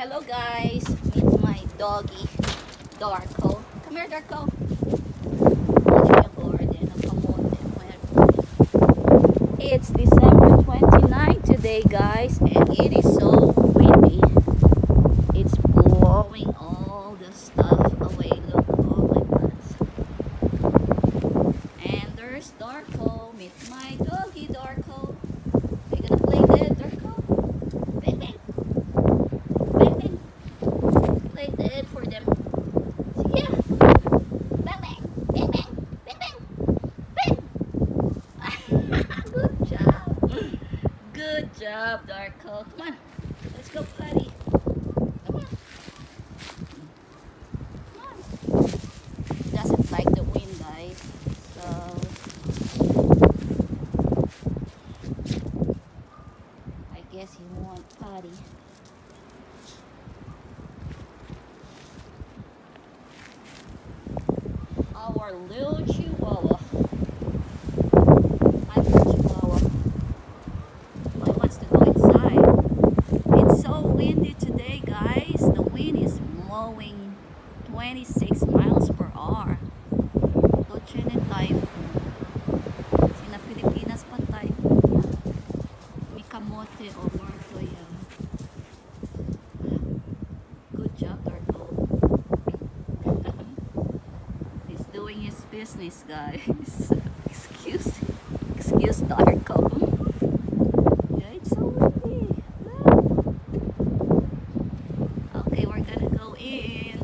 Hello guys, meet my doggy, Darko. Come here, Darko. It's December 29 today, guys, and it is so windy. It's blowing all the stuff away. Look, all my plants. And there's Darko. Meet my doggy, Darko. Are you gonna play dead, Darko? Bang, bang. Bang, bang. Play dead for them. Yeah. Bang, bang. Bang, bang. Bang, bang. Bang. Good job. Good job, Darko. Come on. Let's go potty. Come on. Come on. He doesn't like the wind, guys. So I guess he won't potty. Our little chihuahua. Hi, little chihuahua. Well, he wants to go inside. It's so windy today, guys. The wind is blowing 26 miles per hour. Tochen typhoon. Sina Pilipinas pa typhoon yan. May kamote o Marto yan. Good job, Darko. He's doing his business, guys. Excuse Darko. Yeah, it's so windy. Look. Okay, we're gonna go in.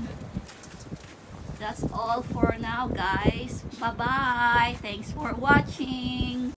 That's all for now, guys. Bye bye. Thanks for watching.